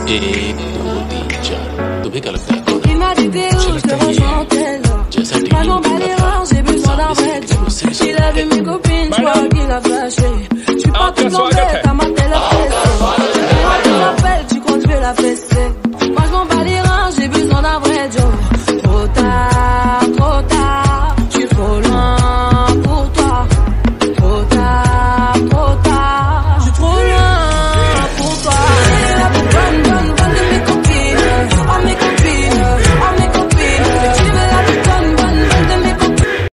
एक दो तीन चार तुम्हें क्या लगता है कौन है? Il m'a dit t'es où, je te rejoins tel. जैसा Pas m'en bats les reins, j'ai besoin d'un vrai job. Il a vu mes copines, je crois qu'il a flashé. Je suis pas toute l'envers, t'as maté la fesse. Moi tu m'appelles, tu comptes, je vais la fesser. Moi je m'en bats les reins, j'ai besoin d'un vrai job.